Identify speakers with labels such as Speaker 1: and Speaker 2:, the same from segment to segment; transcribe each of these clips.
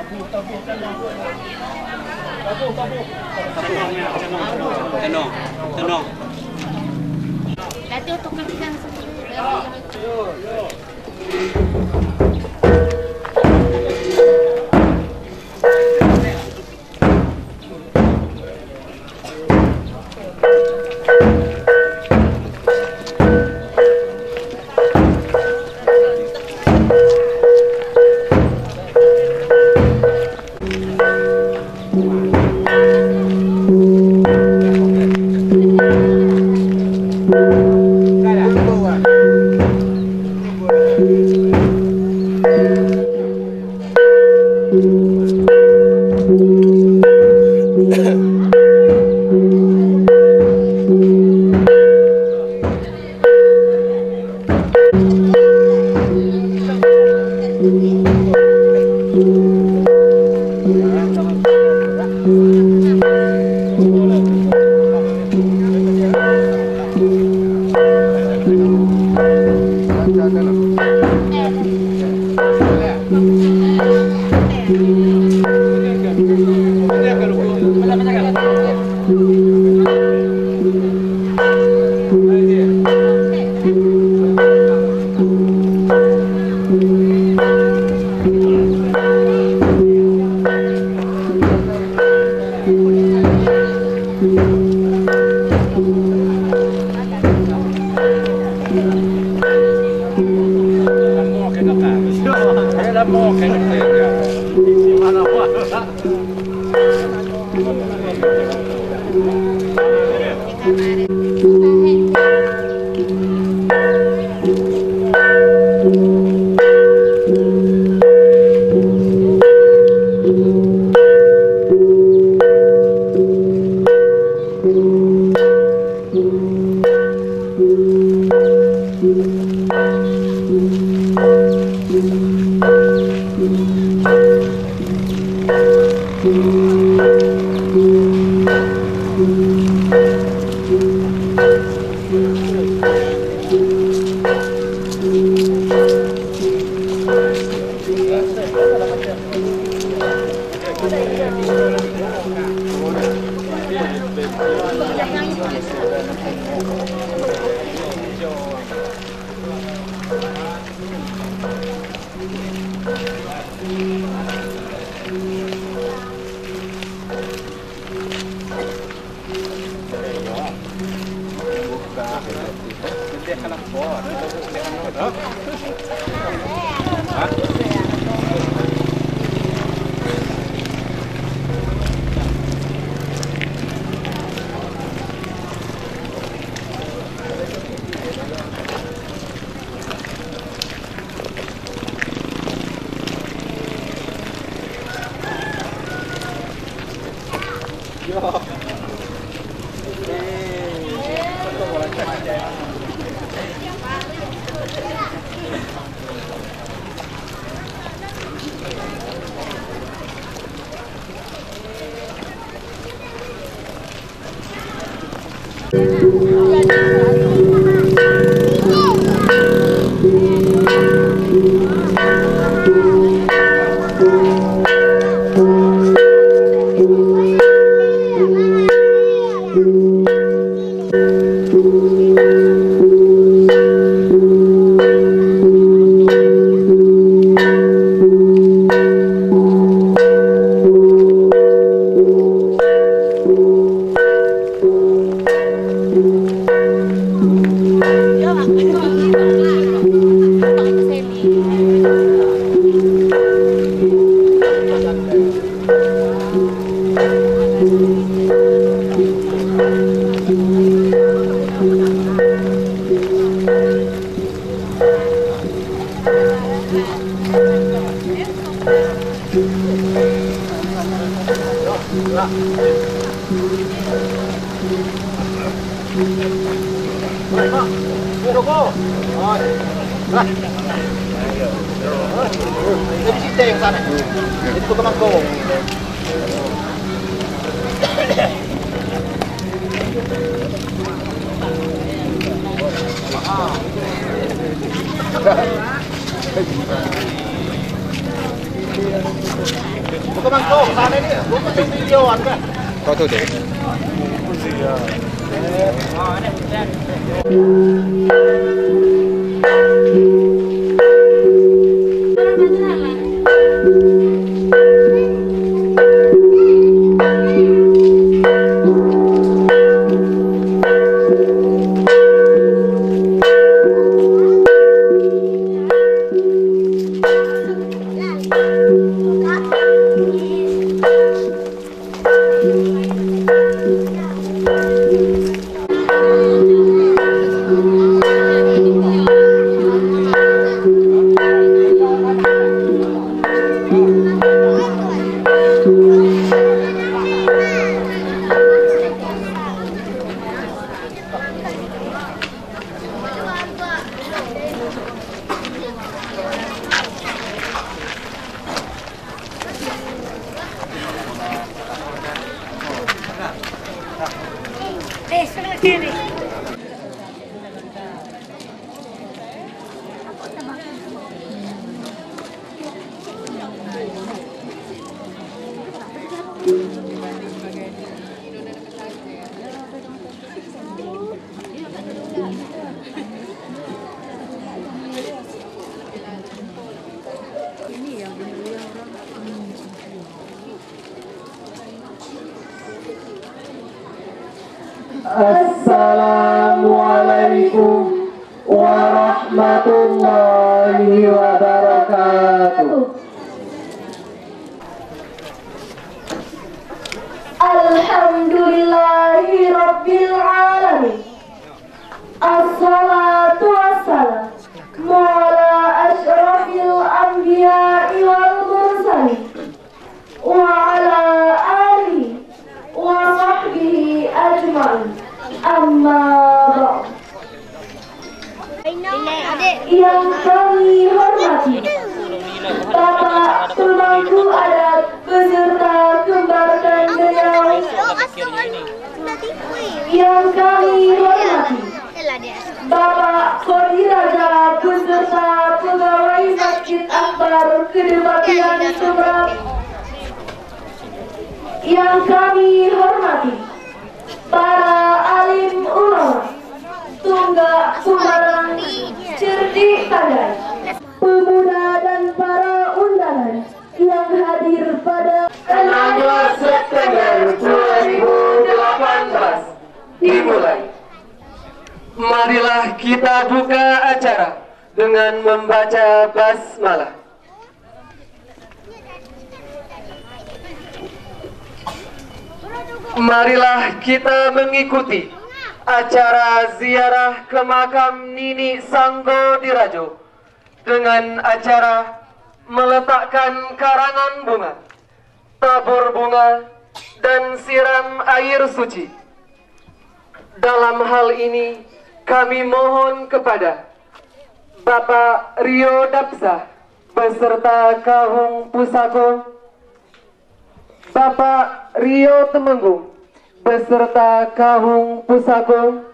Speaker 1: Tenang.
Speaker 2: Nanti untuk makan sendiri.
Speaker 3: Jadi situ yang sana. Itu ke mangkok. Bukan mangkuk, sana ni. Bukan video kan.
Speaker 1: Kau tu dek.
Speaker 4: Assalamualaikum warahmatullahi wabarakatuh. Alhamdulillahi rabbil alamin. Assalatu wassalamu ala asyrafil anbiya'i wal mursalin wa ala alihi wa sahbihi ajma'in. Amma ba'd. Yang kami hormati Bapak pemangku adat beserta kembar dan beliau. Yang kami hormati Bapak Kodiraja beserta pegawai Masjid Akbar Kedepatian Seberang. Yang kami hormati para alim ulama, tunggak Sumbarang, cerdik pandai, pemuda dan para undangan yang hadir pada 16 September 2018 dimulai. Marilah kita buka acara dengan membaca basmalah. Marilah kita mengikuti acara ziarah ke makam Nini Sanggo Dirajo dengan acara meletakkan karangan bunga, tabur bunga, dan siram air suci. Dalam hal ini kami mohon kepada Bapak Rio Dapsah beserta Kahung Pusako, Bapak Rio Temenggung beserta Kahung Pusako,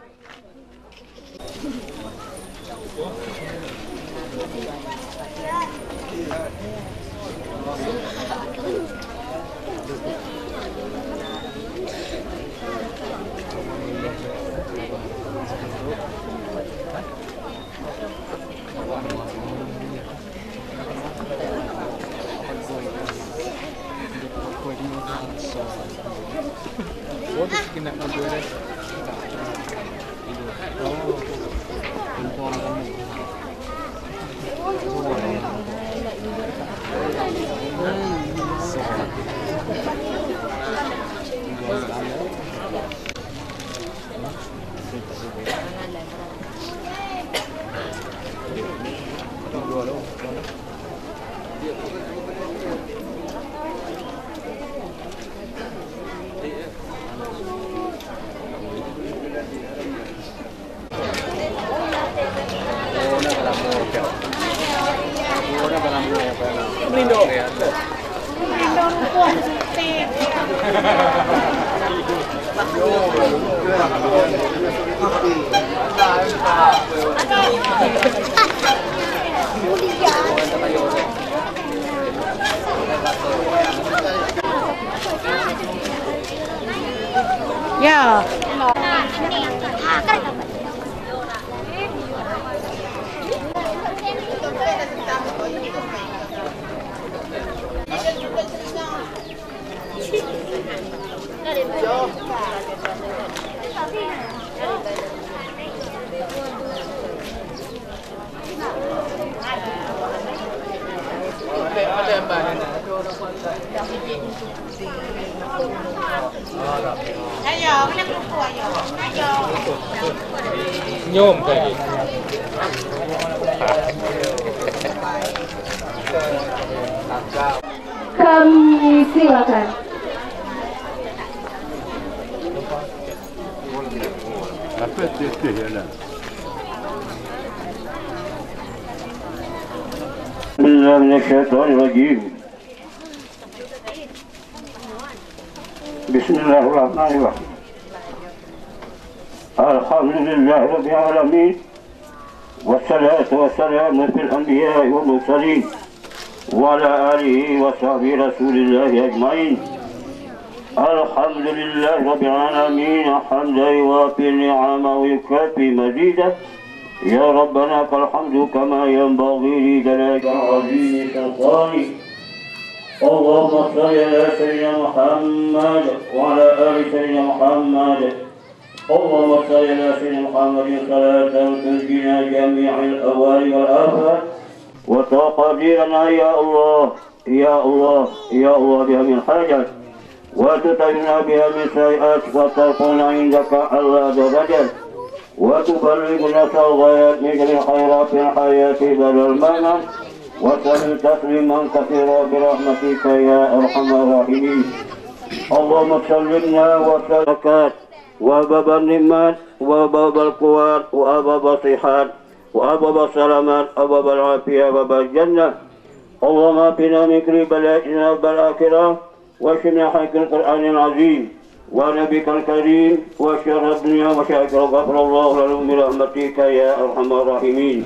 Speaker 1: Ya.
Speaker 5: Nyom tadi.
Speaker 6: Kami silakan.
Speaker 7: Apa itu ya? Bismillahirrahmanirrahim. Bismillahirrahmanirrahim. Alhamdulillah Rabbil Alamin. Wassalatu wassalamu fil anbiya'i wal mursalin wa ala alihi wa sahbihi rasulillahi ajma'in. Alhamdulillah Rabbil Alamin. Hamdan yuwafi ni'amahu wa yukafi mazidah. Ya Rabbana lakal hamdu kama yanbaghi li jalalika azimi sultani. Allahumma salli ala sayyidina Muhammad wa ala ali sayyidina Muhammad. Allahumma salli ala sayyidina Muhammadin salatan tunjina jami'al awali wal afat wa taqdirana ya Allah ya Allah ya Allah biha min hajat wa tutahhirna biha min sayi'at wa tarfa'na indaka Allah darajat وتبلغنا الغايات من جميع خيرات الحياة بل المنام وسلم تسليما كثيرا برحمتك يا أرحم الراحمين. اللهم سلمنا وسلكات وباب النعمات وباب القوات وأبواب الصحات وأبواب السلامات وأبواب العافية وباب الجنة. اللهم أعطنا من كل بلائنا بالآخرة واشفنا حق القرآن العظيم ونبيك الكريم وشر الدنيا وشر غفر الله لهم برحمتك يا ارحم الراحمين.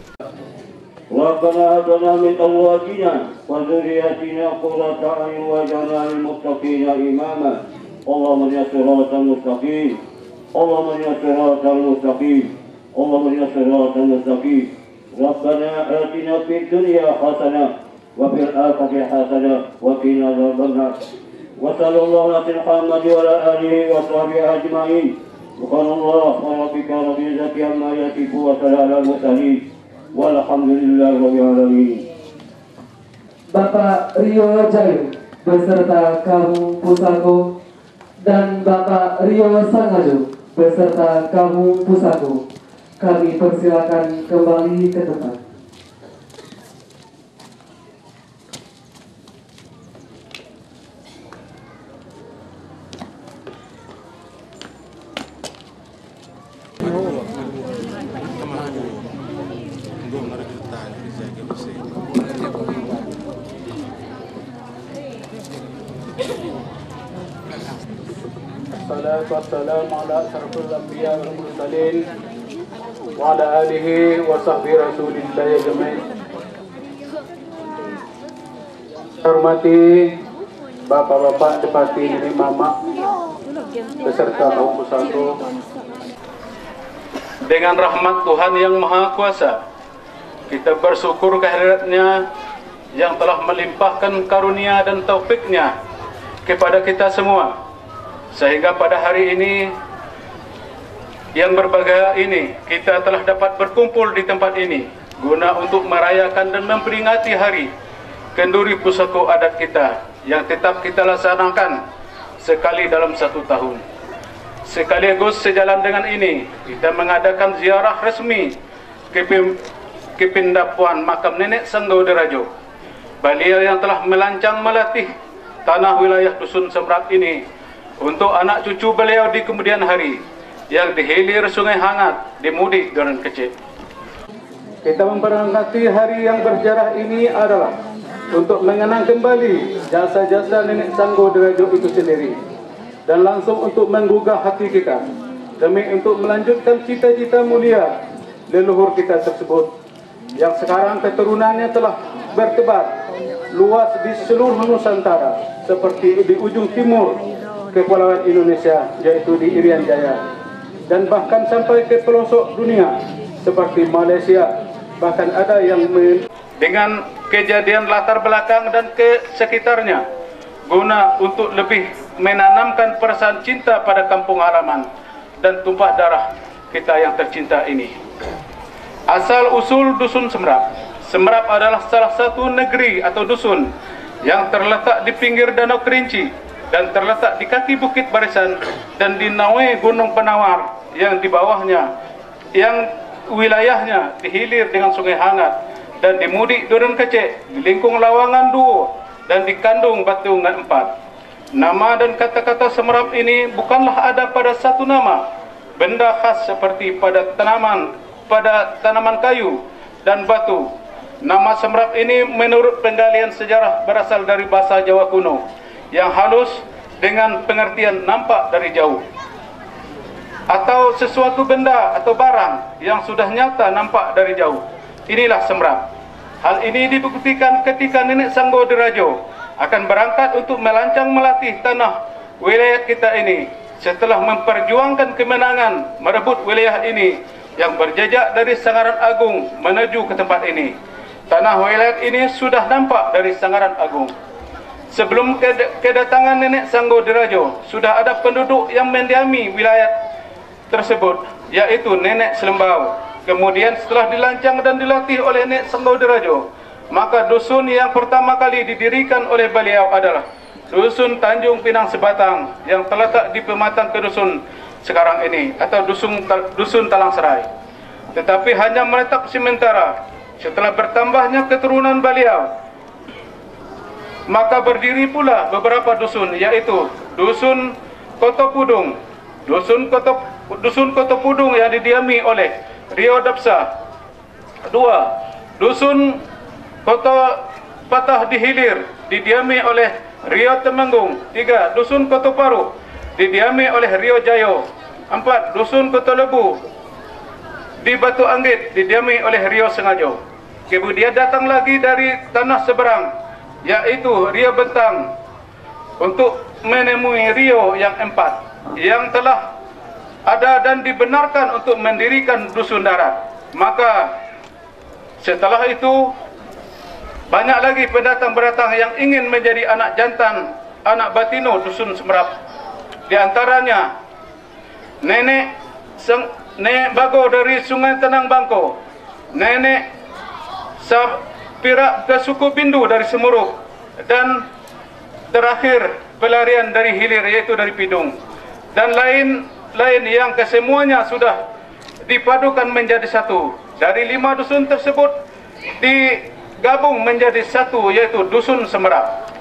Speaker 7: ربنا هب لنا من ازواجنا وذرياتنا قرة اعين واجعلنا للمتقين اماما. اللهم اهدنا الصراط المستقيم اللهم اهدنا الصراط المستقيم اللهم اهدنا الصراط المستقيم. ربنا اتنا في الدنيا حسنه وفي الاخره حسنه وقنا عذاب النار. وصلى الله على محمد وعلى اله وصحبه اجمعين. سبحان الله وربك رب العزة عما يصفون وسلام على المرسلين والحمد لله رب العالمين.
Speaker 6: Bapak Rio Jayu beserta Kamu Pusako dan Bapak Rio Sangajo beserta Kamu Pusako kami persilakan kembali ke tempat.
Speaker 8: Wassalamu ala asyrafil anbiya wal mursalin wa ala alihi wa sahbihi rasulillah ajmain. Hormati bapak-bapak Depati Nenek Mama beserta kaum pusako. Dengan rahmat Tuhan yang Maha Kuasa, kita bersyukur kehadiratnya yang telah melimpahkan karunia dan taufiknya kepada kita semua. Sehingga pada hari ini yang berbahagia ini kita telah dapat berkumpul di tempat ini guna untuk merayakan dan memperingati hari kenduri pusako adat kita yang tetap kita laksanakan sekali dalam 1 tahun. Sekaligus sejalan dengan ini kita mengadakan ziarah resmi ke Pindapuan makam Nenek Sanggo Derajo. Beliau yang telah melancang melatih tanah wilayah Dusun Semrat ini untuk anak cucu beliau di kemudian hari yang dihilir sungai hangat di mudik Duren Kecil. Kita memperingati hari yang bersejarah ini adalah untuk mengenang kembali jasa-jasa Nenek Sanggo Derajo itu sendiri dan langsung untuk menggugah hati kita demi untuk melanjutkan cita-cita mulia leluhur kita tersebut yang sekarang keturunannya telah bertebar luas di seluruh Nusantara seperti di ujung timur Kepulauan Indonesia, yaitu di Irian Jaya, dan bahkan sampai ke pelosok dunia seperti Malaysia. Bahkan ada yang dengan kejadian latar belakang dan ke sekitarnya, guna untuk lebih menanamkan perasaan cinta pada kampung halaman dan tumpah darah kita yang tercinta ini. Asal usul Dusun Semerap. Semerap adalah salah satu negeri atau dusun yang terletak di pinggir Danau Kerinci dan terletak di kaki Bukit Barisan dan di naungan Gunung Penawar yang di bawahnya, yang wilayahnya dihilir dengan Sungai Hangat dan di Mudik Duren Kecek, di Lingkung Lawangan 2 dan di Kandung Batungan 4. Nama dan kata-kata Semerap ini bukanlah ada pada satu nama, benda khas seperti pada tanaman kayu dan batu. Nama Semerap ini menurut penggalian sejarah berasal dari bahasa Jawa kuno yang halus dengan pengertian nampak dari jauh, atau sesuatu benda atau barang yang sudah nyata nampak dari jauh. Inilah Semerap. Hal ini dibuktikan ketika Nenek Sanggo Dirajo akan berangkat untuk melancang melatih tanah wilayah kita ini setelah memperjuangkan kemenangan merebut wilayah ini yang berjejak dari Sangaran Agung menuju ke tempat ini. Tanah wilayah ini sudah nampak dari Sangaran Agung. Sebelum kedatangan Nenek Sanggo Dirajo, sudah ada penduduk yang mendiami wilayah tersebut, yaitu Nenek Selembau. Kemudian setelah dilancang dan dilatih oleh Nenek Sanggo Dirajo, maka dusun yang pertama kali didirikan oleh beliau adalah Dusun Tanjung Pinang Sebatang yang terletak di pematang kedusun sekarang ini, atau Dusun Talang Serai. Tetapi hanya menetap sementara. Setelah bertambahnya keturunan beliau, maka berdiri pula beberapa dusun, yaitu Dusun Koto Pudung, Dusun Koto Pudung yang didiami oleh Rio Dapsa. 2. Dusun Koto Patah di Hilir didiami oleh Rio Temenggung. 3. Dusun Koto Paru didiami oleh Rio Jayo. 4. Dusun Koto Lebu di Batu Anggit didiami oleh Rio Sengajo. Kemudian datang lagi dari tanah seberang, yaitu Rio Bentang, untuk menemui Rio yang 4 yang telah ada dan dibenarkan untuk mendirikan dusun darat. Maka setelah itu banyak lagi pendatang-pendatang yang ingin menjadi anak jantan, anak batino Dusun Semerap. Di antaranya Nenek Bago dari Sungai Tenang Bangko, Nenek Sapirak ke suku Bindu dari Semuruk, dan terakhir pelarian dari hilir, yaitu dari Pidung, dan lain-lain yang kesemuanya sudah dipadukan menjadi satu. Dari 5 dusun tersebut digabung menjadi satu, yaitu Dusun Semerap.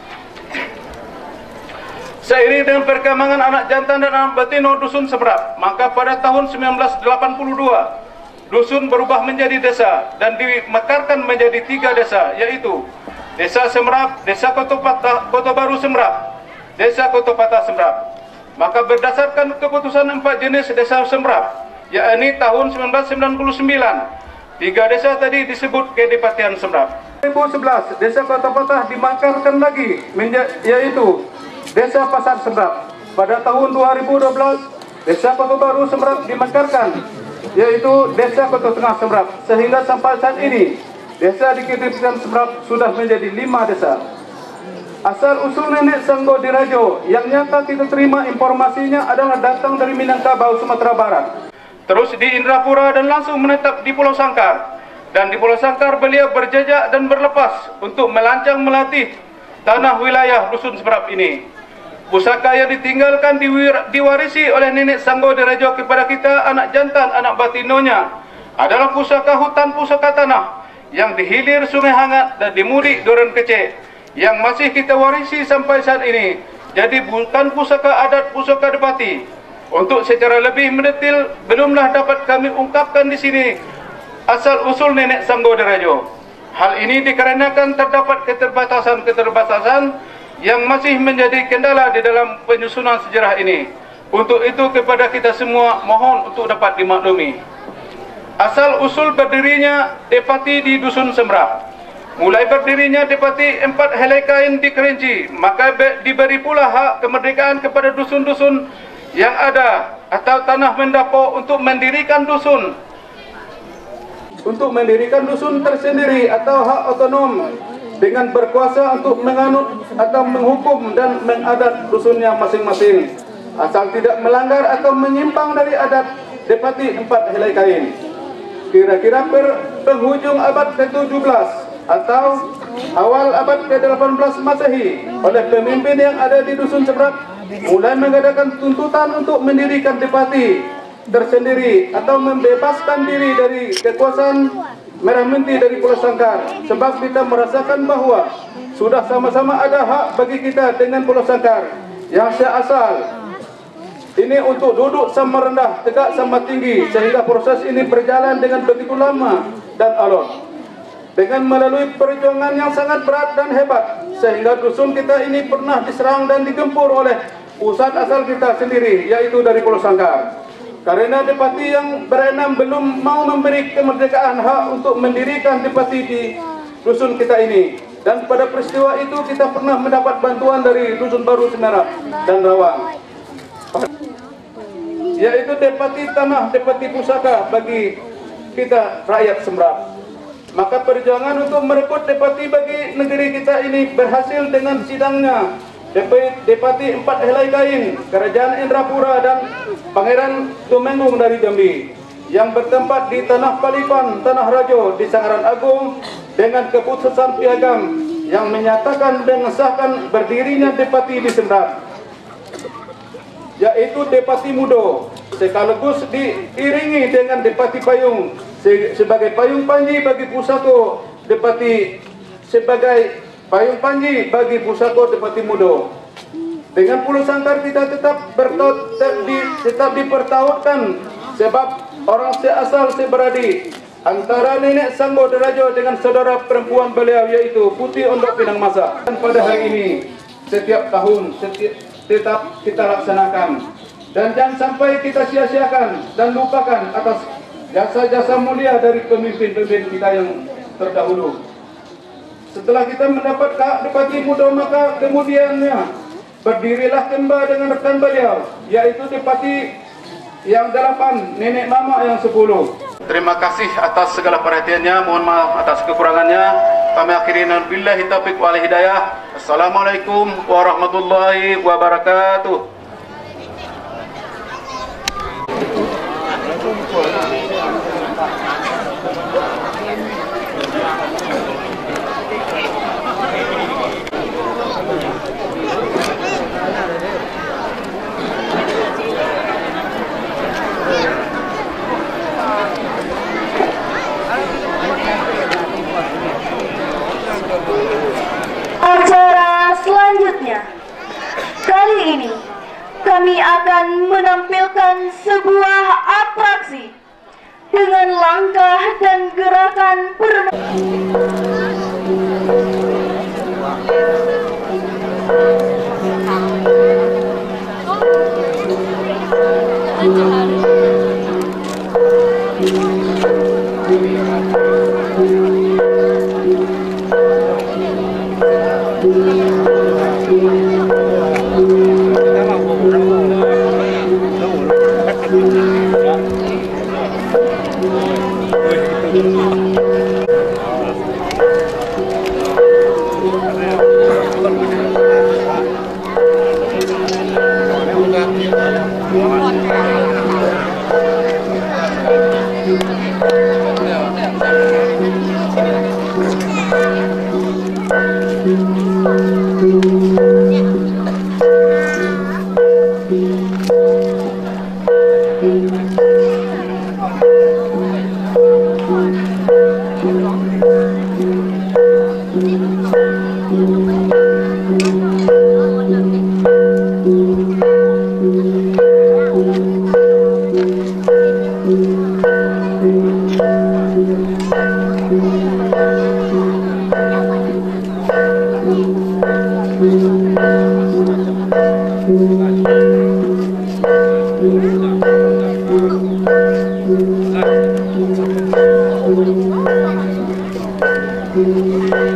Speaker 8: Seiring dengan perkembangan anak jantan dan anak batino Dusun Semerap, maka pada tahun 1982 dusun berubah menjadi desa dan dimekarkan menjadi 3 desa, yaitu Desa Semerap, Desa Koto Baru Semerap, Desa Koto Patah Semerap. Maka berdasarkan keputusan 4 jenis desa Semerap, yakni tahun 1999, 3 desa tadi disebut Kedipatian Semerap. 2011 Desa Koto Patah dimekarkan lagi, yaitu Desa Pasar Semerap. Pada tahun 2012 Desa Koto Baru Semerap dimekarkan, yaitu Desa Koto Tengah Semerap, sehingga sampai saat ini desa di Kedipatian Semerap sudah menjadi 5 desa. Asal usul Nenek Sanggo Dirajo yang nyata kita terima informasinya adalah datang dari Minangkabau, Sumatera Barat, terus di Indrapura dan langsung menetap di Pulau Sangkar. Dan di Pulau Sangkar beliau berjejak dan berlepas untuk melancang melatih tanah wilayah Dusun Semerap ini. Pusaka yang ditinggalkan diwarisi oleh Nenek Sanggo Dirajo kepada kita anak jantan, anak batinonya, adalah pusaka hutan, pusaka tanah yang dihilir Sungai Hangat dan di Mudik Duren Kecek yang masih kita warisi sampai saat ini. Jadi bukan pusaka adat, pusaka debati. Untuk secara lebih mendetail belumlah dapat kami ungkapkan di sini asal usul Nenek Sanggo Dirajo. Hal ini dikarenakan terdapat keterbatasan yang masih menjadi kendala di dalam penyusunan sejarah ini. Untuk itu kepada kita semua mohon untuk dapat dimaklumi. Asal usul berdirinya Depati di Dusun Semerap. Mulai berdirinya Depati 4 helai kain di Kerinci, maka diberi pula hak kemerdekaan kepada dusun-dusun yang ada atau tanah mendapo untuk mendirikan dusun. Untuk mendirikan dusun tersendiri atau hak otonom dengan berkuasa untuk menganut atau menghukum dan mengadat dusunnya masing-masing, asal tidak melanggar atau menyimpang dari adat Depati 4 helai kain. Kira-kira penghujung abad ke-17 atau awal abad ke-18 Masehi, oleh pemimpin yang ada di dusun Seberap mulai mengadakan tuntutan untuk mendirikan depati tersendiri atau membebaskan diri dari kekuasaan Merah Mentih dari Pulau Sangkar, sebab kita merasakan bahawa sudah sama-sama ada hak bagi kita dengan Pulau Sangkar yang seasal ini untuk duduk sama rendah, tegak sama tinggi, sehingga proses ini berjalan dengan begitu lama dan alot, dengan melalui perjuangan yang sangat berat dan hebat, sehingga dusun kita ini pernah diserang dan digempur oleh pusat asal kita sendiri, yaitu dari Pulau Sangkar. Karena depati yang berenam belum mau memberi kemerdekaan hak untuk mendirikan depati di dusun kita ini. Dan pada peristiwa itu kita pernah mendapat bantuan dari Dusun Baru Semerap dan Rawang, yaitu depati tanah, depati pusaka bagi kita rakyat Semerap. Maka perjuangan untuk merebut depati bagi negeri kita ini berhasil dengan sidangnya Depati 4 helai kain Kerajaan Indrapura dan Pangeran Tumenggung dari Jambi yang bertempat di Tanah Palipan, Tanah Rajo di Sangaran Agung, dengan keputusan piagam yang menyatakan dan mengesahkan berdirinya depati di Semerap, yaitu Depati Mudo, sekaligus diiringi dengan Depati Payung sebagai payung panji bagi pusako depati, sebagai payung panji bagi pusako Depati Mudo. Dengan Pulau Sangkar kita tetap dipertautkan, sebab orang seasal seberadik antara Nenek Sanggo Derajo dengan saudara perempuan beliau, yaitu Putih Ondok Pinang Masa. Dan pada hari ini setiap tahun tetap kita laksanakan, dan jangan sampai kita sia-siakan dan lupakan atas jasa-jasa mulia dari pemimpin-pemimpin kita yang terdahulu. Setelah kita mendapat Depati Mudo, maka kemudiannya berdirilah kembali dengan rekan beliau, yaitu Depati yang 8, Nenek Mama yang 10. Terima kasih atas segala perhatiannya, mohon maaf atas kekurangannya. Kami akhiri billahi taufiq wal hidayah. Assalamualaikum warahmatullahi wabarakatuh.
Speaker 1: Acara selanjutnya, kali ini kami akan menampilkan sebuah atraksi dengan langkah dan gerakan
Speaker 9: Thank you.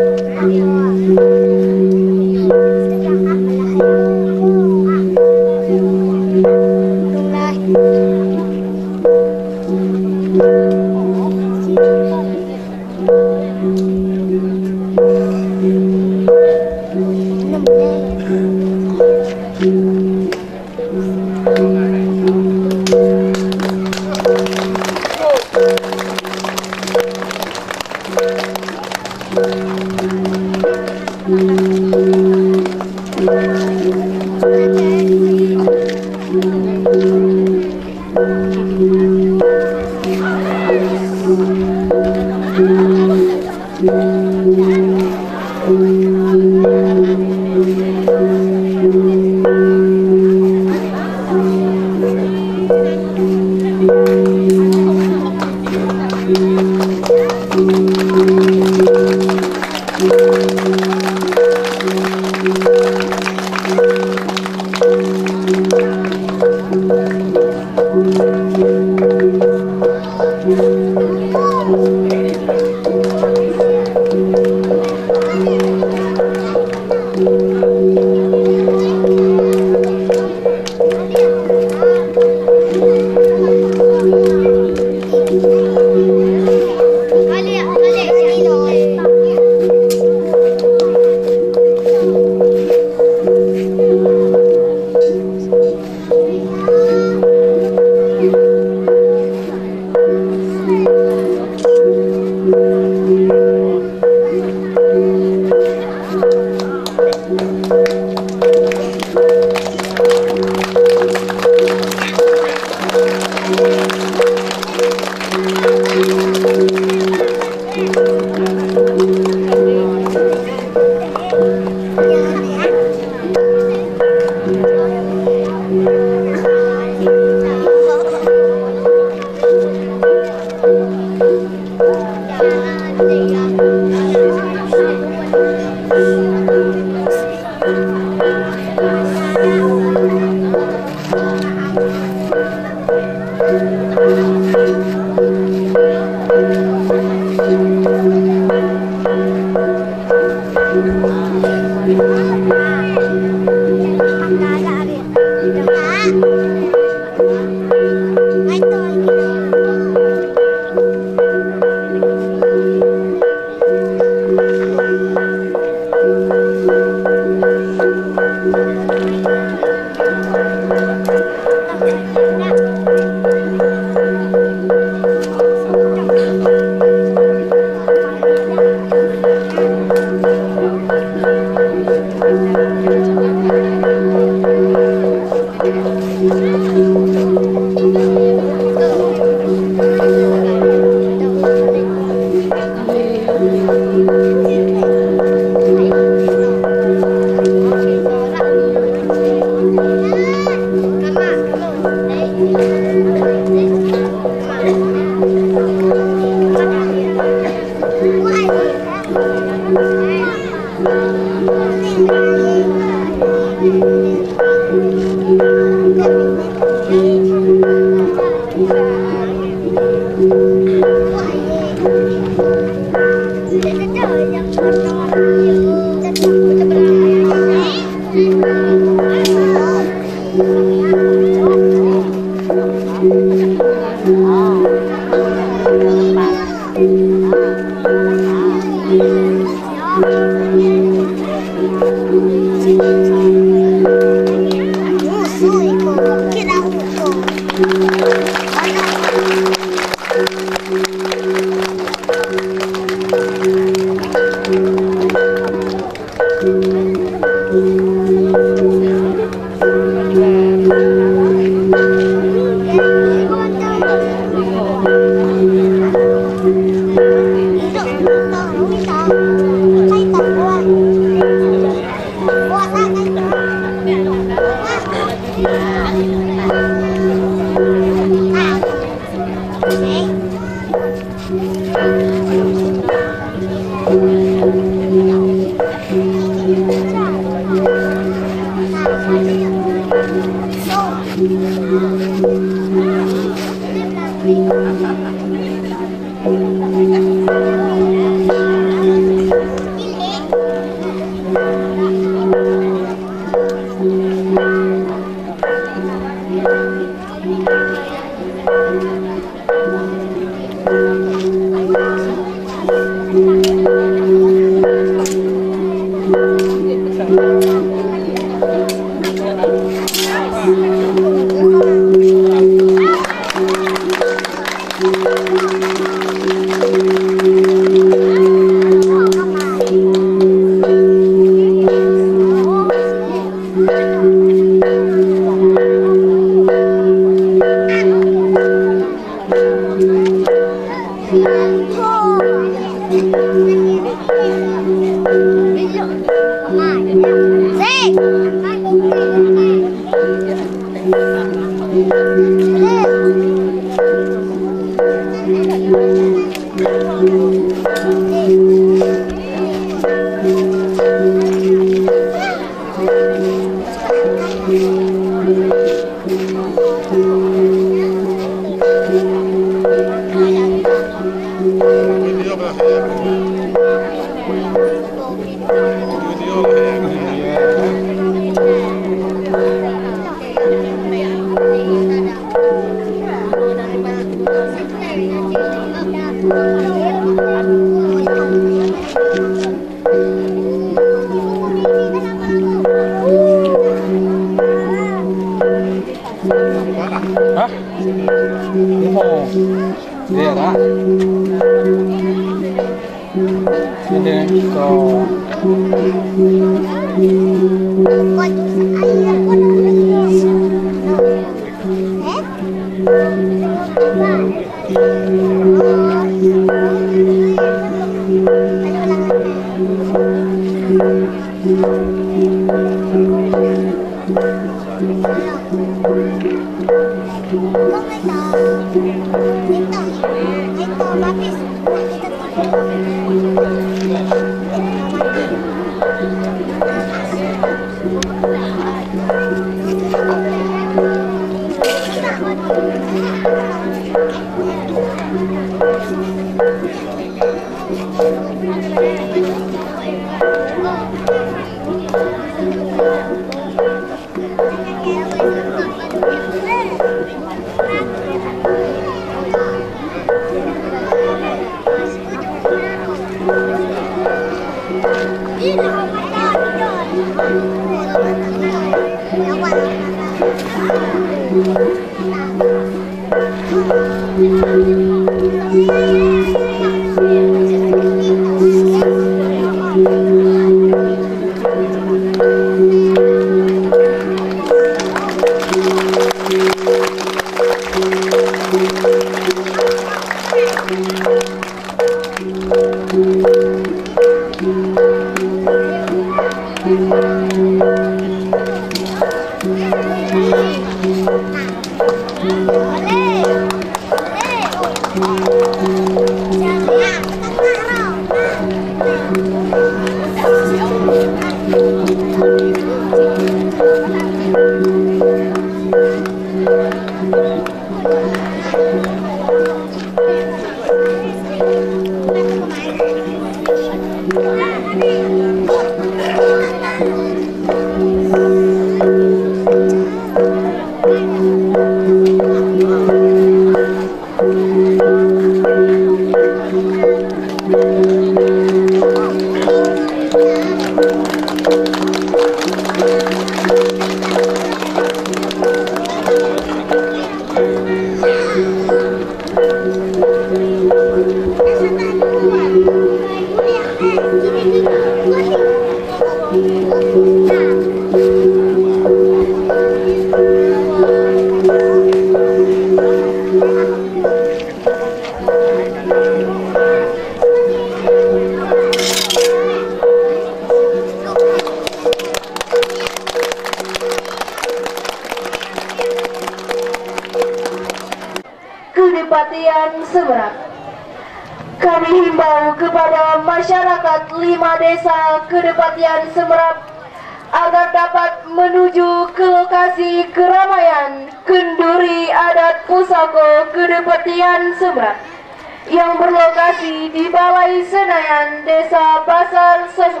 Speaker 1: Kedepatian Seberang. Kami himbau kepada masyarakat 5 desa Kedepatian Semerap agar dapat menuju ke lokasi keramaian kenduri adat Pusako Kedepatian Semerap yang berlokasi di Balai Senayan, Desa Pasar Sesem.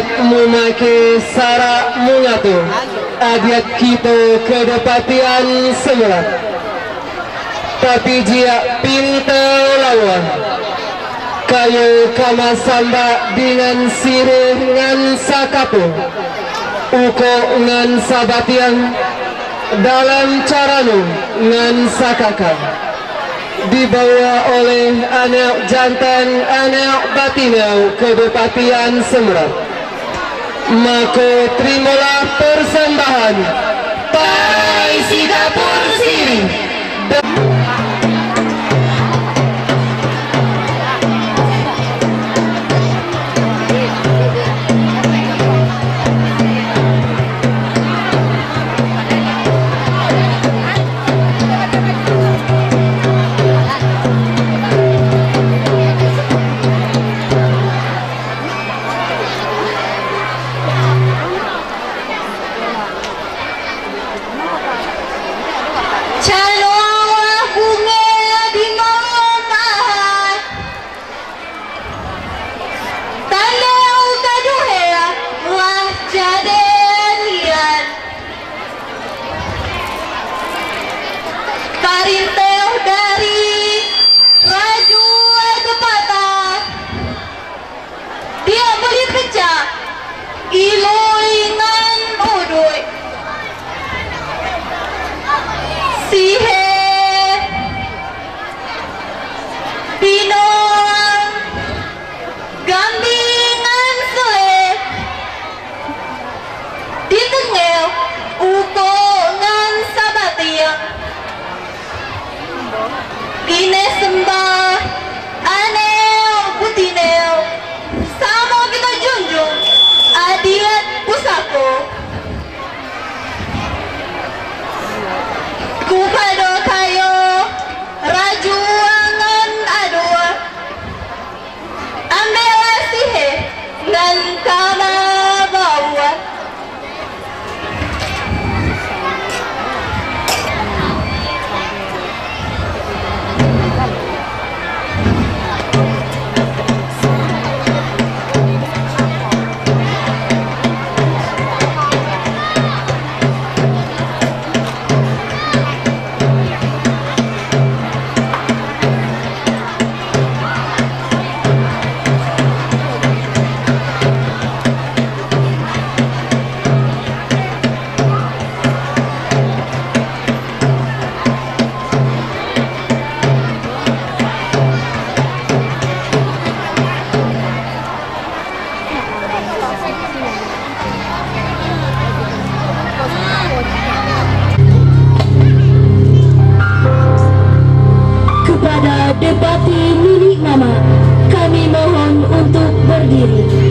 Speaker 4: memakai sara mengatu adat kita kedapatian semula. Tapi jia pintar lawan kayu kama samba dengan sirih ngan sakapu uko ngan sabatian dalam caranu ngan sakakang dibawa oleh anak jantan anak batinau kedapatian semula. Maka terimalah persembahan Pai Sidapur Siri.
Speaker 1: Depati milik Mama, kami mohon untuk berdiri.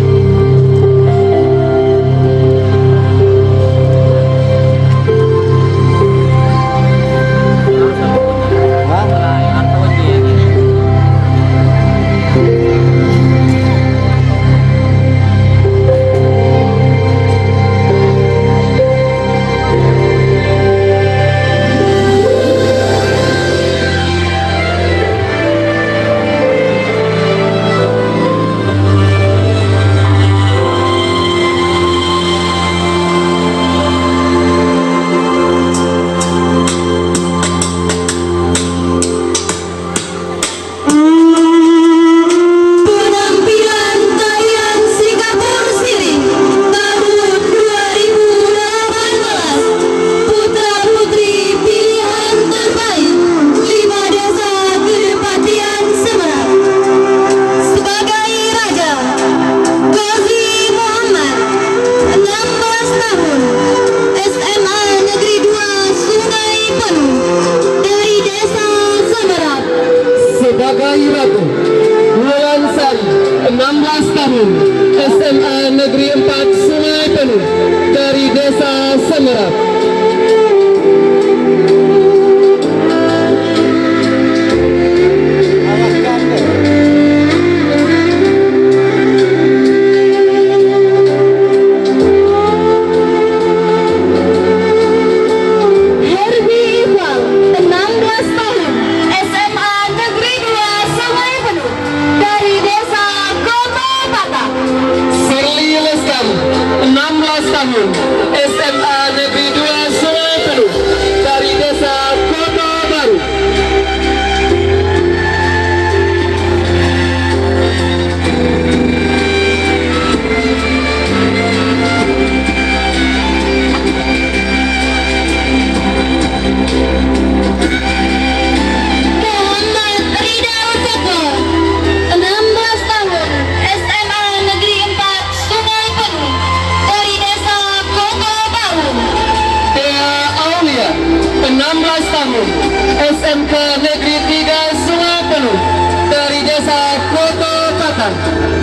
Speaker 4: Tahun SMK Negeri 3 Sungai Penuh dari Desa Koto Katan.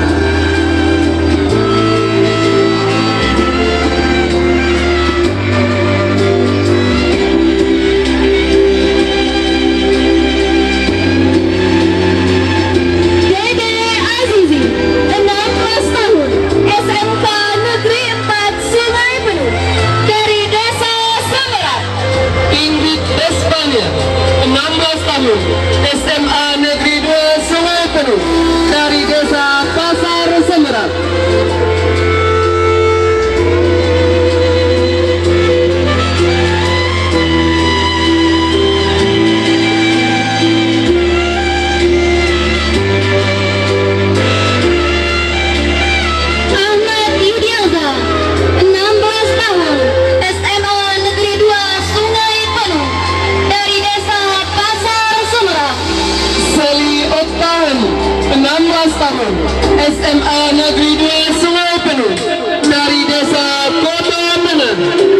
Speaker 1: Dede Azizi 16 tahun SMK Negeri 4 Sungai Penuh dari Desa Semerat.
Speaker 4: Ingrid Despania 16 tahun SMA Negeri 2 Sungai Penuh dari Desa Pasar Semerat.
Speaker 1: Ahmad Yudiaga 16 tahun SMA Negeri 2 Sungai Penuh dari Desa Pasar Semerat.
Speaker 4: Seli Oktani 16 tahun SMA Negeri 2 Sungai Penuh dari Desa Kota Menang.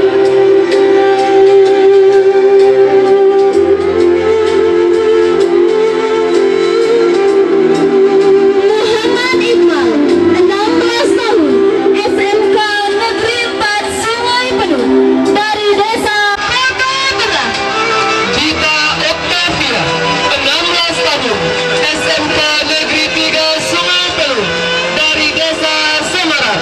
Speaker 1: Muhammad Iqbal 16 tahun SMK Negeri 4 Sungai Penuh dari Desa Kota Merah.
Speaker 4: Dita Oktavia 16 tahun SMK Negeri 3 Sungai Penuh dari Desa Semerat.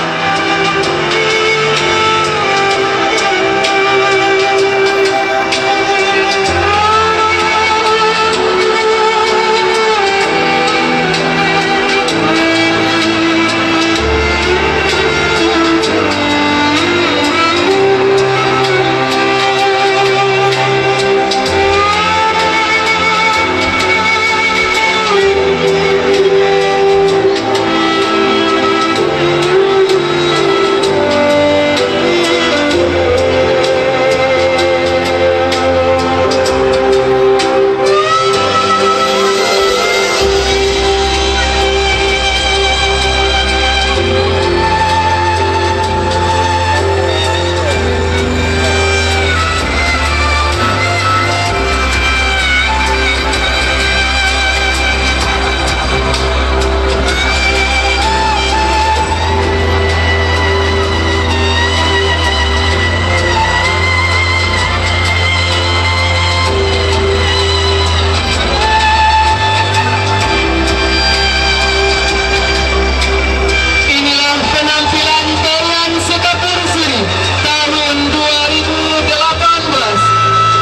Speaker 4: Inilah penampilan tarian Sekapur Siri tahun 2018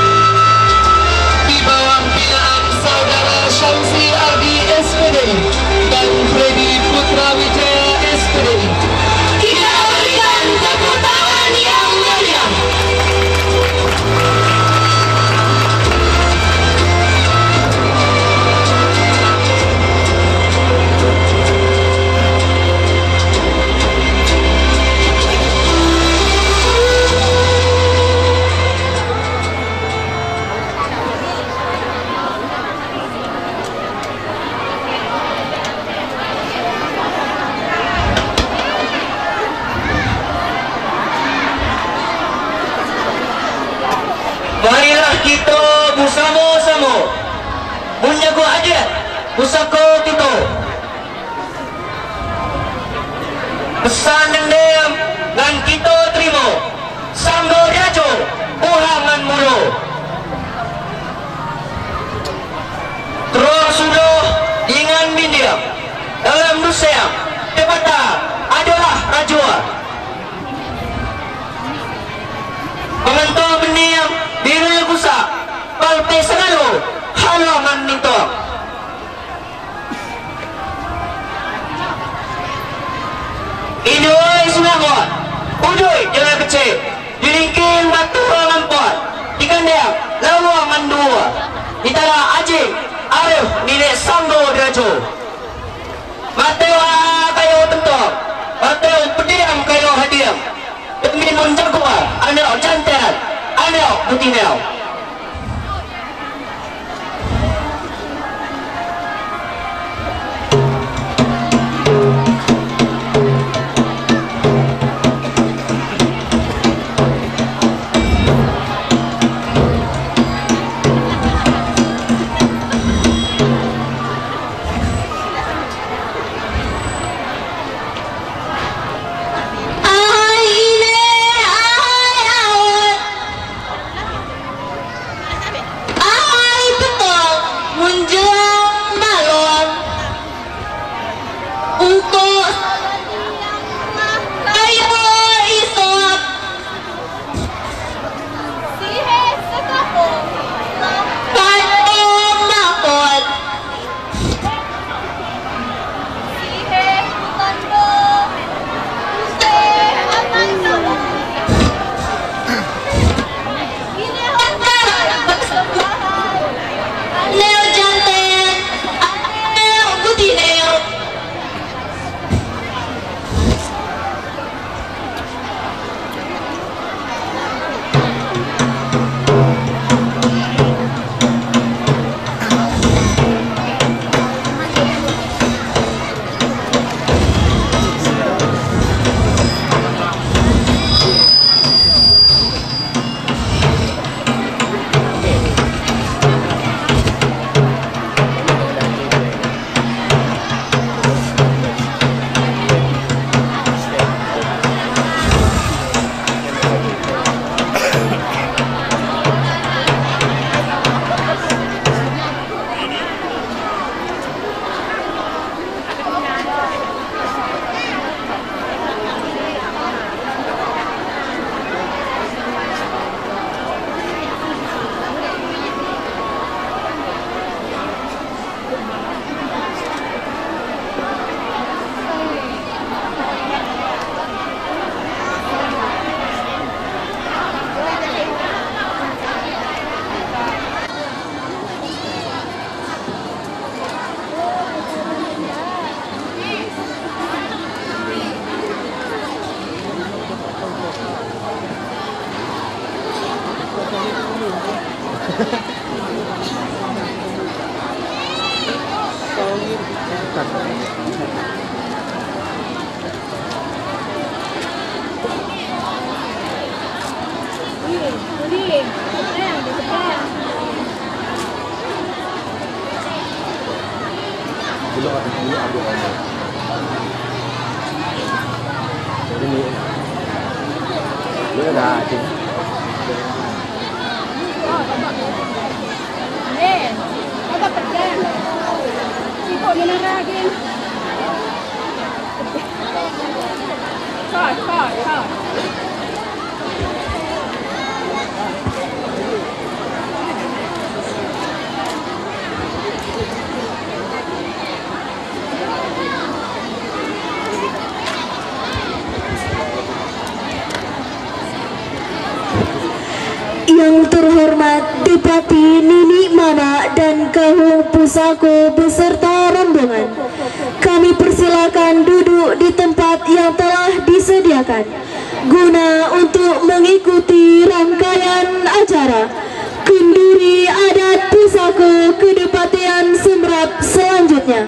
Speaker 4: di bawah binaan Saudara Syamsi Ardi SPDI dan Freddy Putra Wijaya SPDI.
Speaker 1: Kita berikan tepuk tangan yang meriah.
Speaker 9: Marilah kita bersama-sama menjaga adat pusaka kita. Pesan dendam dan kita terima sanggo rajo ulangan mula. Terus sudah dengan bindia dalam Nusa Tepata adalah rajua. Pengantar beniam diri kusa palpe selalu halaman minta. Idoi sunangot udoi jalan kecil dilingking batu lampot digandang lawangan dua ditara Ajik Arif milik Sanggo Rajo. Mateo kayo tentok Mateo pediam kayo hadiam demi menjaga anak jantan anak betina.
Speaker 10: Yang terhormat Bupati Nini Mama dan Kahung Pusako beserta rombongan, kami persilakan duduk di tempat yang telah disediakan guna untuk mengikuti rangkaian acara kenduri adat Pusako Kedepatian Semerap selanjutnya.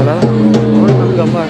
Speaker 11: Salah. Oh, ambil gambar.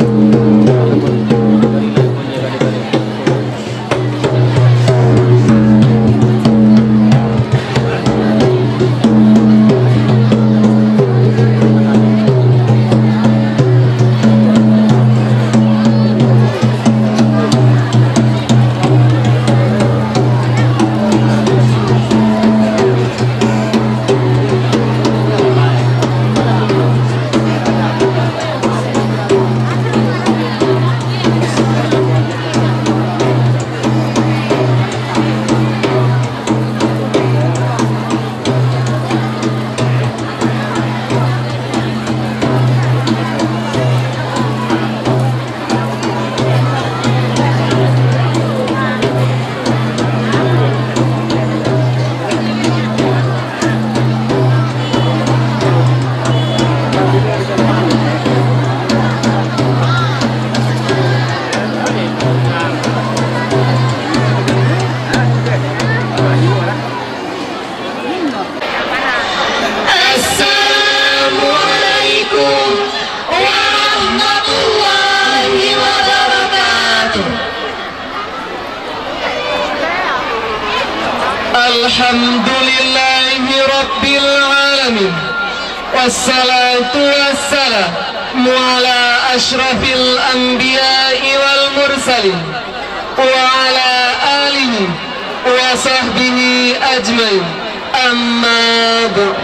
Speaker 4: Alhamdulillahi Rabbil Alamin. Wassalatu wassalamu ala ashrafil anbiya'i wal mursalin wa ala alihi wa sahbihi ajmain. Amma ba'd.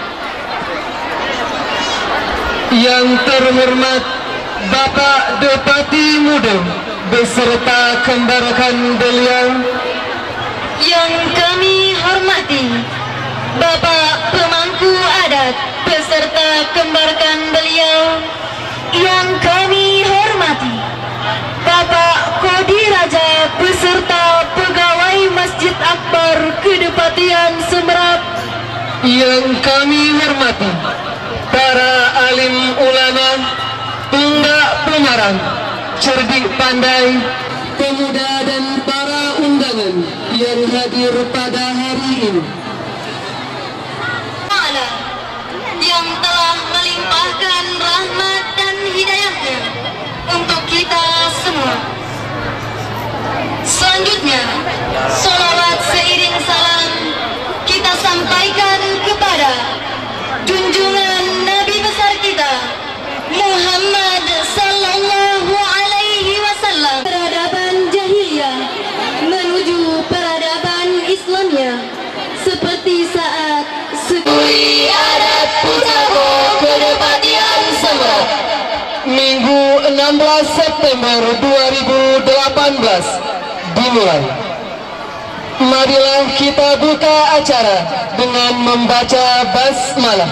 Speaker 4: Yang terhormat Bapak Depati Muda beserta kembarkan beliau,
Speaker 10: yang kami hormati Bapak Pemangku Adat beserta kembarkan beliau, yang kami hormati Bapak Kodi Raja beserta pegawai Masjid Akbar Kedepatian Semerap,
Speaker 4: yang kami hormati para alim ulama, tunggak pemarang, cerdik pandai, pemuda dan para undangan yang hadir pada hari ini,
Speaker 10: yang telah melimpahkan rahmat dan hidayahnya untuk kita semua. Selanjutnya, salawat seiring salam kita sampaikan kepada junjungan Nabi besar kita Muhammad sallallahu alaihi wasallam. Peradaban jahiliyah menuju peradaban Islamnya, seperti saat
Speaker 4: Sekuri Adat Pusako Kedepatian Semerap, Minggu 16 September 2018 dimulai. Marilah kita buka acara dengan membaca basmalah.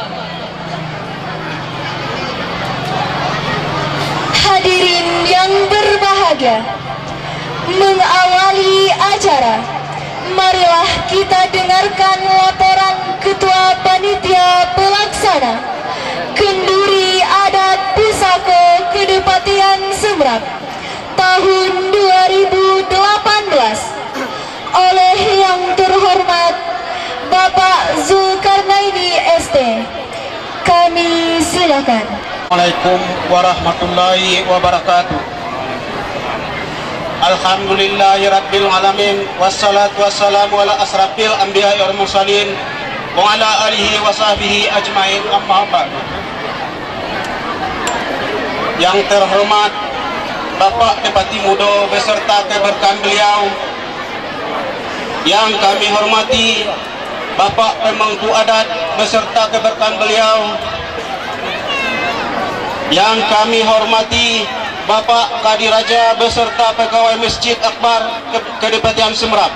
Speaker 10: Hadirin yang berbahagia, mengawali acara, marilah kita dengarkan laporan Ketua Panitia Pelaksana Kenduri Adat Pusako Kedepatian Semerap tahun 2018 oleh yang terhormat Bapak Zulkarnaini ST. Kami silakan.
Speaker 12: Assalamualaikum warahmatullahi wabarakatuh. Alhamdulillahirabbil alamin, wassalatu wassalamu ala asrafil anbiya'i wal mursalin wa ala alihi wa sahbihi ajmain. Amma ba'd. Yang terhormat Bapak Depati Muda beserta keberkahan beliau, yang kami hormati Bapak Pemangku Adat beserta keberkahan beliau, yang kami hormati Bapak Kadi Raja beserta pegawai Masjid Akbar Kedepatian Semerap,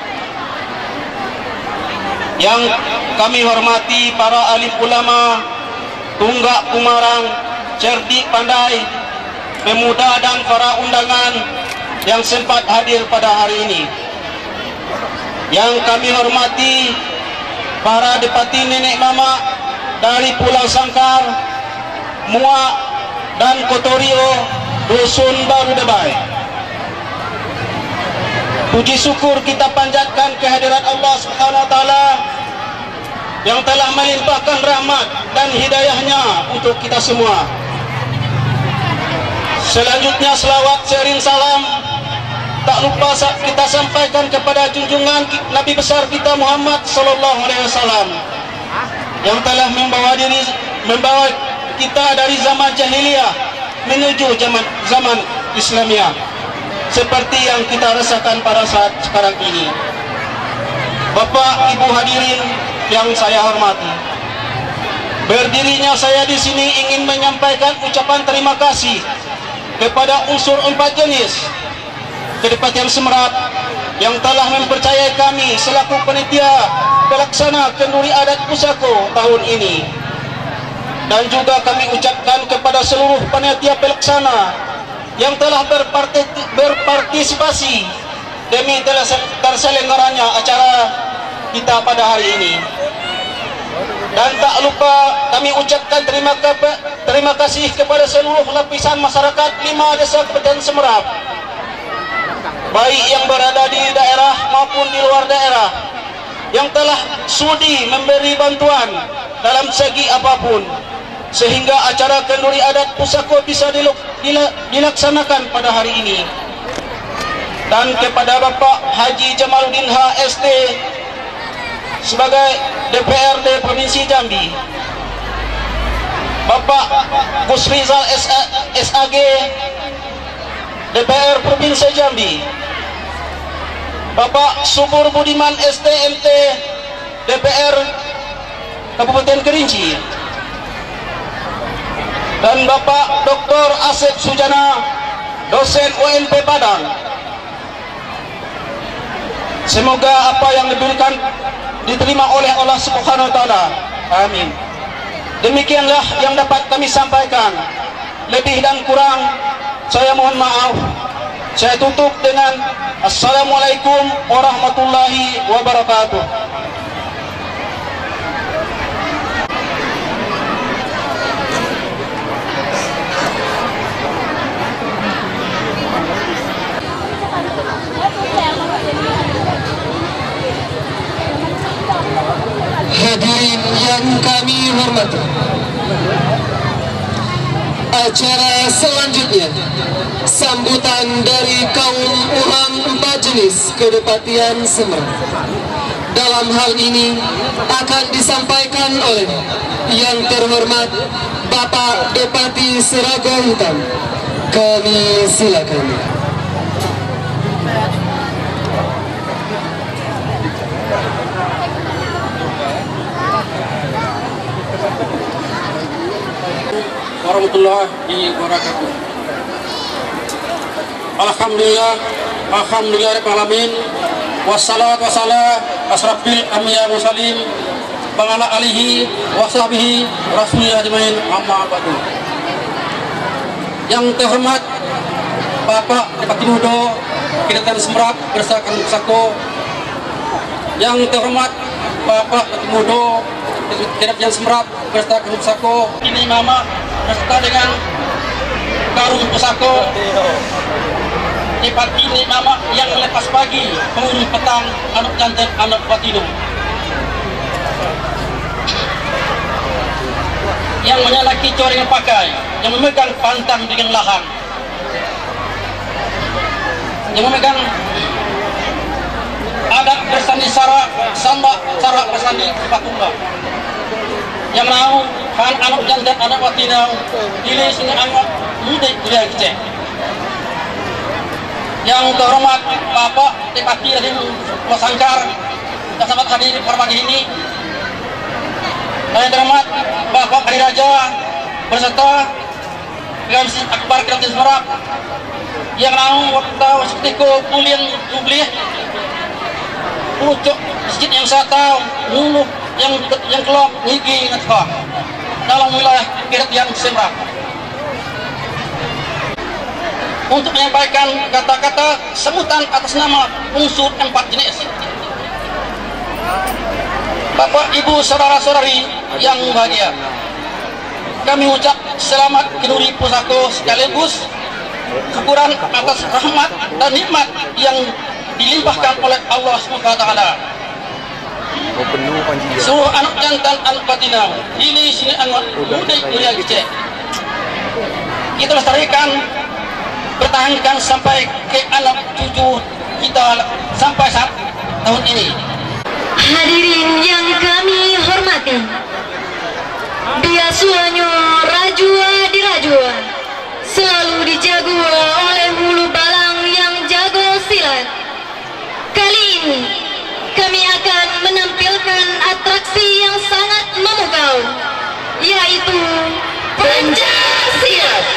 Speaker 12: yang kami hormati para alim ulama, tunggak pemarang, cerdik pandai, pemuda dan para undangan yang sempat hadir pada hari ini, yang kami hormati para Depati nenek mama dari Pulau Sangkar, Muak dan Kotorio, Dusun Baru Debai. Puji syukur kita panjatkan kehadirat Allah Subhanahu wa taala yang telah melimpahkan rahmat dan hidayahnya untuk kita semua. Selanjutnya selawat sering salam tak lupa kita sampaikan kepada junjungan Nabi besar kita Muhammad sallallahu alaihi wasallam yang telah membawa kita dari zaman jahiliyah menuju zaman Islamiyah seperti yang kita rasakan pada saat sekarang ini. Bapak, Ibu hadirin yang saya hormati, berdirinya saya di sini ingin menyampaikan ucapan terima kasih kepada unsur 4 jenis Kedepatian Semerap yang telah mempercayai kami selaku panitia pelaksana kenduri adat Pusako tahun ini. Dan juga kami ucapkan kepada seluruh panitia pelaksana yang telah berpartisipasi demi terselenggaranya acara kita pada hari ini. Dan tak lupa kami ucapkan terima kasih kepada seluruh lapisan masyarakat 5 desa Kedepatian Semerap, baik yang berada di daerah maupun di luar daerah, yang telah sudi memberi bantuan dalam segi apapun sehingga acara kenduri adat Pusako bisa dilaksanakan pada hari ini. Dan kepada Bapak Haji Jamaluddin HST sebagai DPRD Provinsi Jambi, Bapak Gus Rizal SAG DPR Provinsi Jambi, Bapak Subur Budiman STMT DPR Kabupaten Kerinci, dan Bapak Dr. Asep Sujana dosen UNP Padang. Semoga apa yang diberikan diterima oleh Allah Subhanahu wa taala. Amin. Demikianlah yang dapat kami sampaikan. Lebih dan kurang saya mohon maaf. Saya tutup dengan Assalamualaikum warahmatullahi wabarakatuh.
Speaker 4: Hadirin yang kami hormati, acara selanjutnya sambutan dari kaum Uham 4 jenis Kedepatian Semerap. Dalam hal ini akan disampaikan oleh yang terhormat Bapak Depati Seraga Hitam. Kami silakan.
Speaker 13: Warahmatullahi wabarakatuh. Alhamdulillahirabbil alamin. Wassalatu wassalamu asrafil anbiya wal mursalin wa ala alihi wa sahbihi rasulillah ajmain, amma ba'du. Yang terhormat Bapak Depati Mudo Kedepatian Semerap bersama Pusako, yang terhormat Bapak Depati Mudo Kedepatian Semerap bersama Pusako, ini Mama beserta dengan Karung Pusako, Depati ini Mama yang lepas pagi, penghuni petang, anak jantan, anak batinu, yang menyalaki coreng pakai, yang memegang pantang dengan lahang, yang memegang adat bersandi samba cara bersandi pakumba, yang mau kan anak jantan anak watina pilih sini anak muda kuliah kecil. Yang terhormat Bapak Depati Raden Losangkar dan sahabat hadir pada pagi ini, dan yang terhormat Bapak Kadi Raja berserta dengan Akbar Kedepatian Semerap yang mau waktu setiko kuliah publik pucuk masjid yang satu mulu yang kelop ngigi ngatfa dalam wilayah Kedepatian Semerap untuk menyampaikan kata-kata sebutan atas nama unsur 4 jenis. Bapak, Ibu, saudara-saudari yang bahagia, kami ucap selamat kenduri Pusako sekaligus syukuran atas rahmat dan nikmat yang dilimpahkan oleh Allah SWT. Seluruh anak jantan, anak batina, ini sini anak muda kuliah kecil, kita lestarikan pertahankan sampai ke anak cucu kita sampai saat tahun ini.
Speaker 10: Hadirin yang kami hormati, biasanya rajua dirajua selalu dijaga oleh hulu balang yang jago silat. Kali ini kami akan menampilkan atraksi yang sangat memukau, yaitu pencaksilat.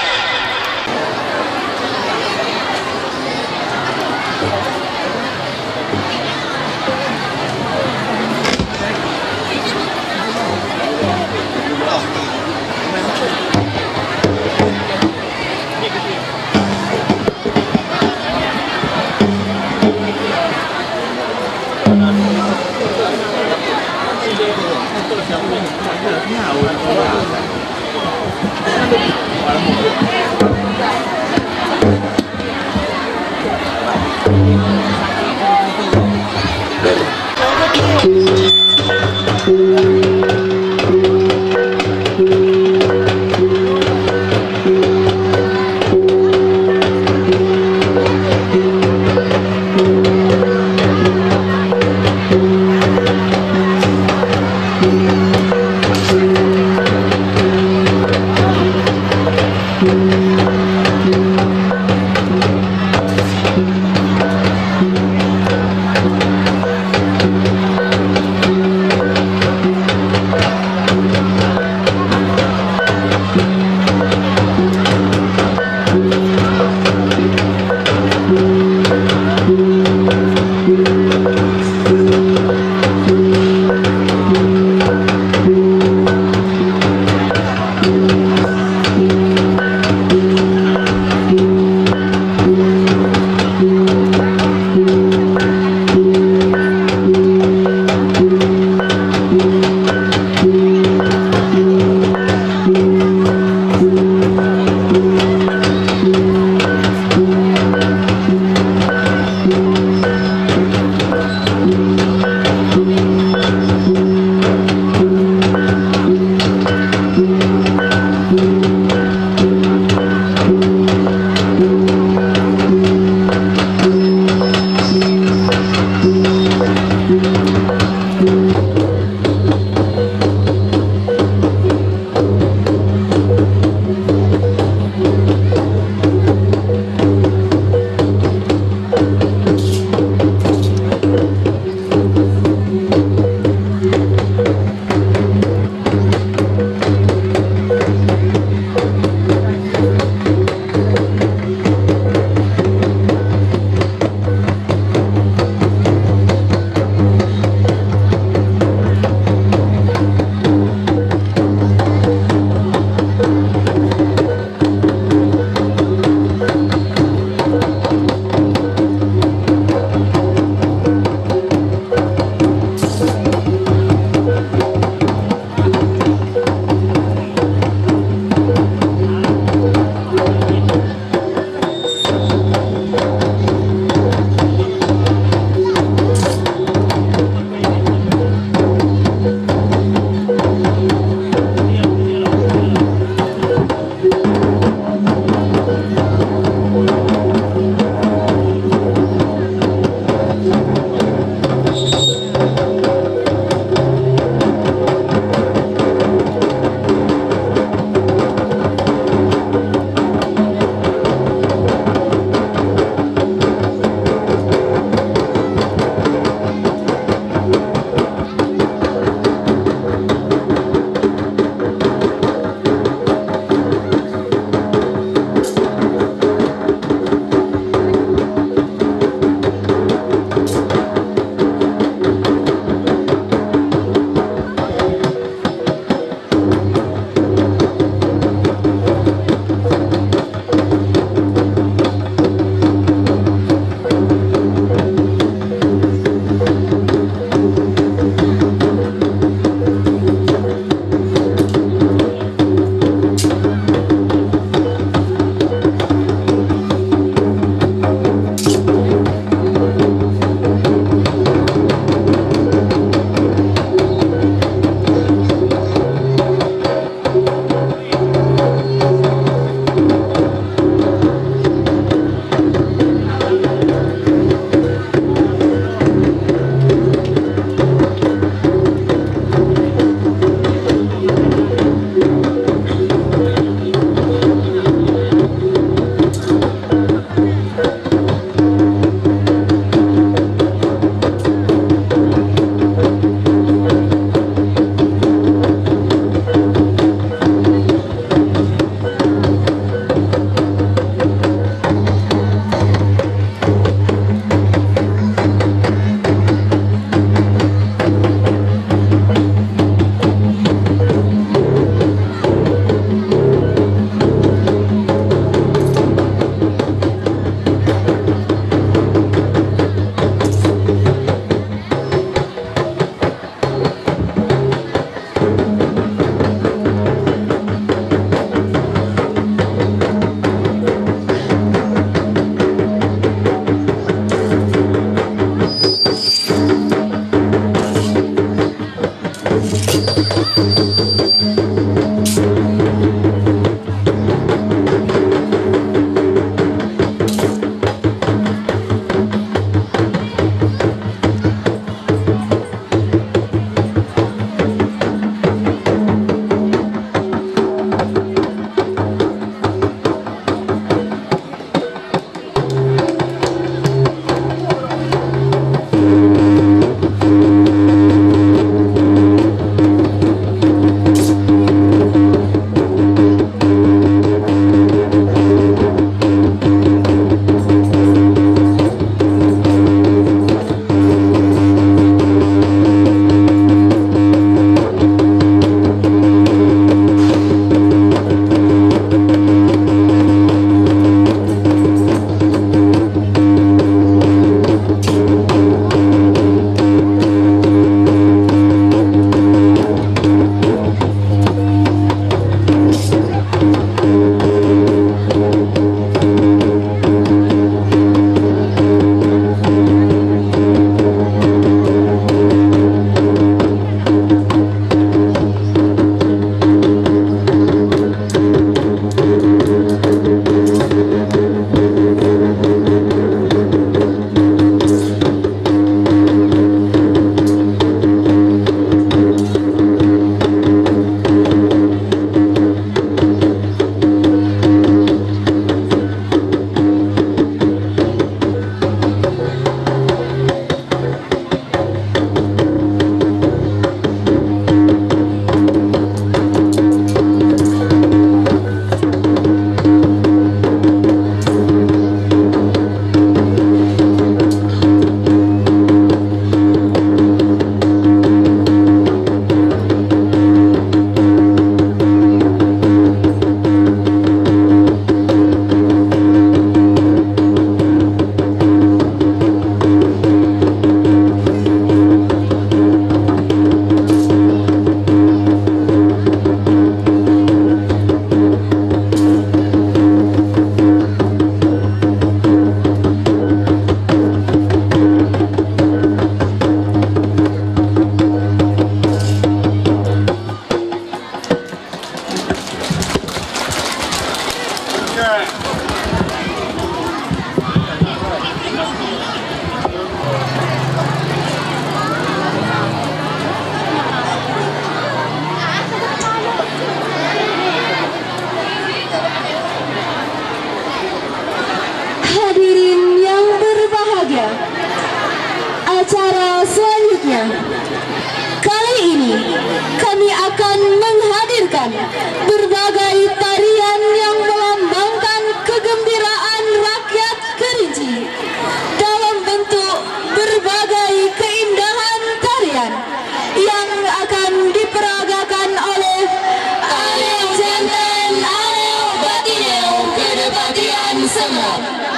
Speaker 14: bersama.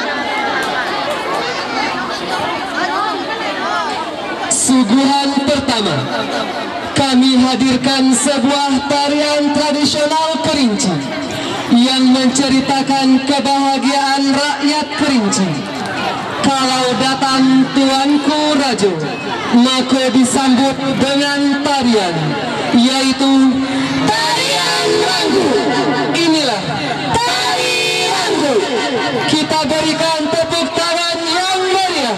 Speaker 14: Suguhan pertama, kami hadirkan sebuah tarian tradisional Kerinci yang menceritakan kebahagiaan rakyat Kerinci. Kalau datang Tuanku Rajo, maka disambut dengan tarian, yaitu tarian Ranggu. Inilah tari Ranggu. Kita berikan tepuk tangan yang meriah.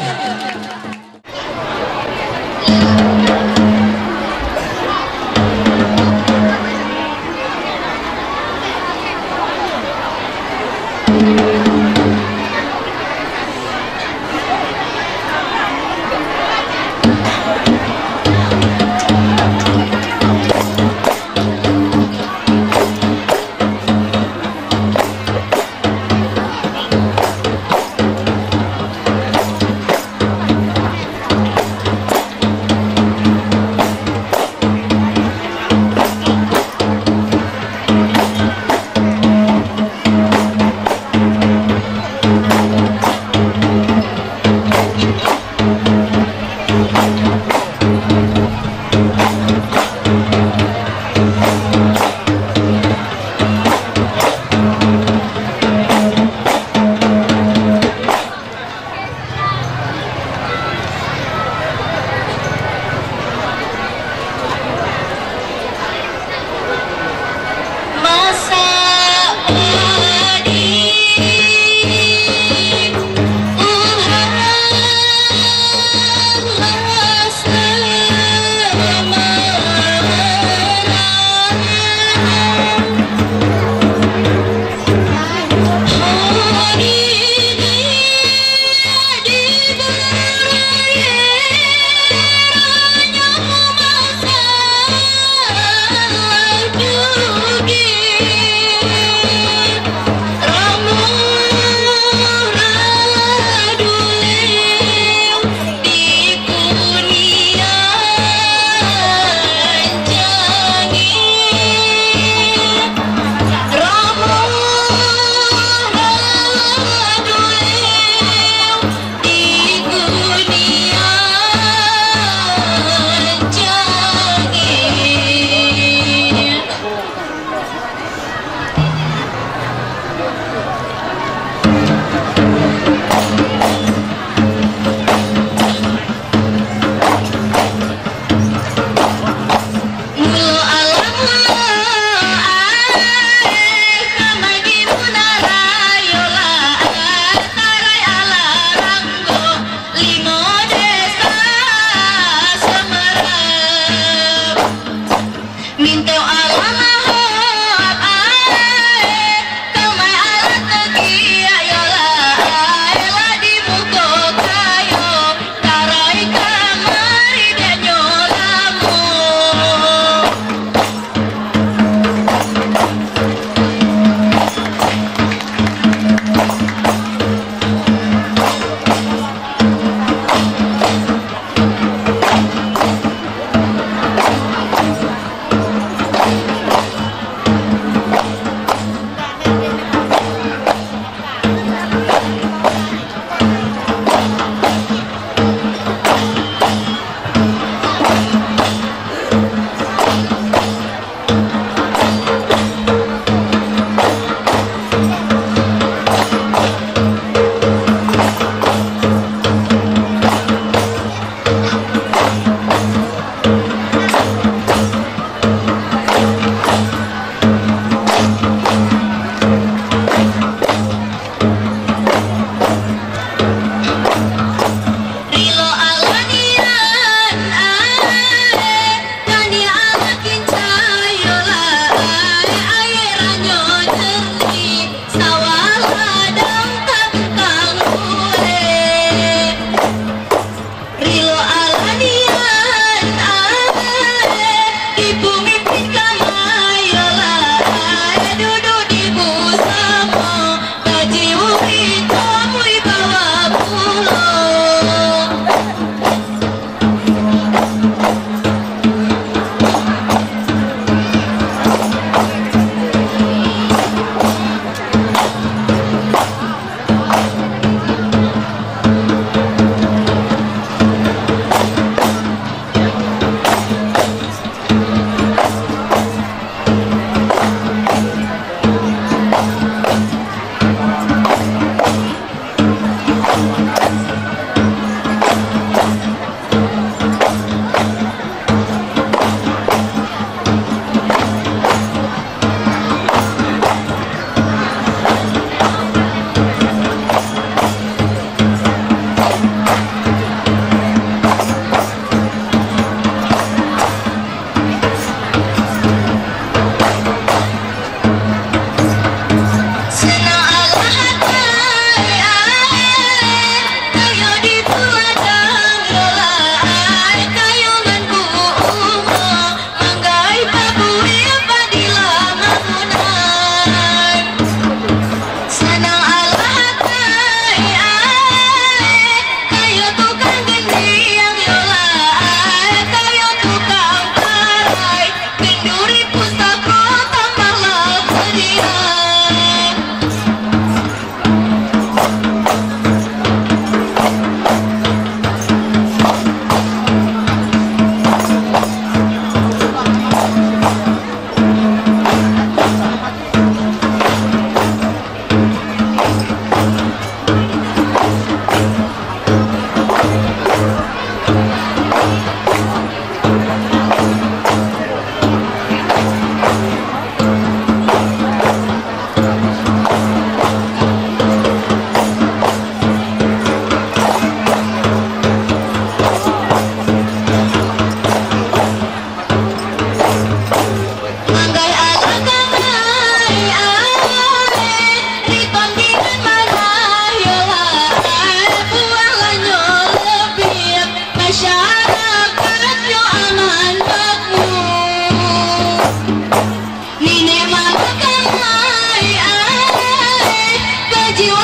Speaker 10: jiwa